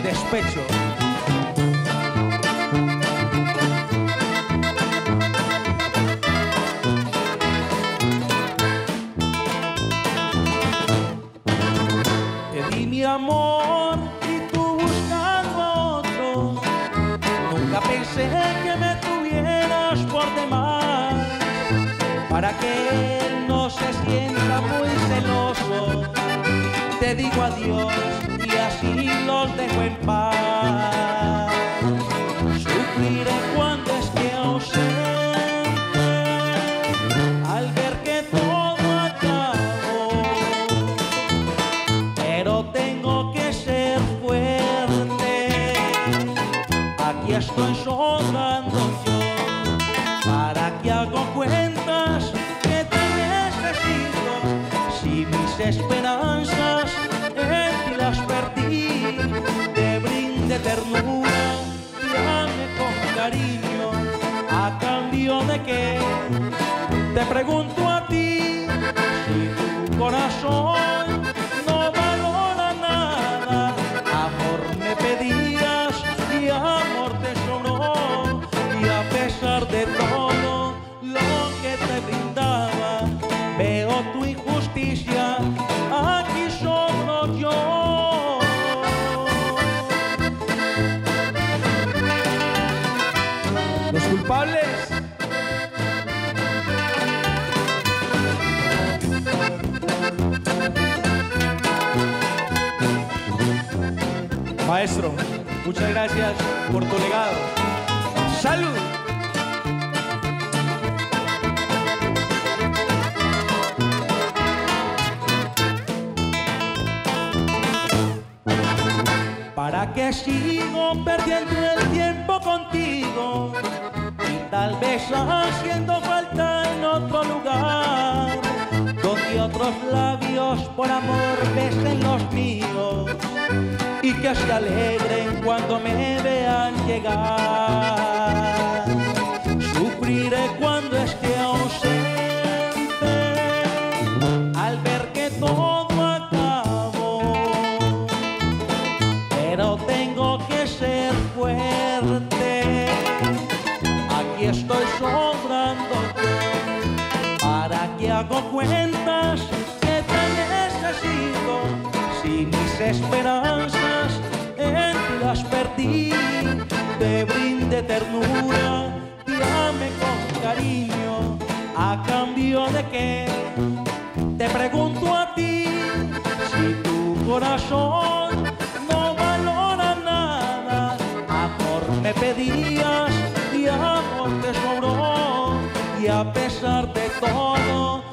despecho. Te di mi amor y tú buscando a otro. Nunca pensé que me tuvieras por demás, para que él no se sienta muy celoso. Te digo adiós y así los dejo en paz. Sufriré cuando esté ausente al ver que todo acabó, pero tengo que ser fuerte. Aquí estoy sobrando yo, para que hago cuentas que te necesito. Si mis esperanzas en ti las perdí, te brinde ternura, llame con cariño. ¿A cambio de qué? Te pregunto a ti, si tu corazón no valora nada. Amor me pedías y amor te sobró, y a pesar de todo lo que te brindaba, veo tu injusticia, aquí sobro yo. Los culpables. Maestro, muchas gracias por tu legado. ¡Salud! ¿Para qué sigo perdiendo el tiempo contigo? Y tal vez haciendo falta en otro lugar, donde otros labios por amor besen los míos, y que se alegren cuando me vean llegar. Sufriré cuando esté ausente al ver que todo acabó, pero tengo que ser fuerte. Aquí estoy sobrando yo, para que hago cuentas que te necesito. Si mis esperanzas en ti las perdí, te brinde ternura, te ame con cariño. ¿A cambio de qué? Te pregunto a ti, si tu corazón no valora nada. Amor me pedías y amor te sobró, y a pesar de todo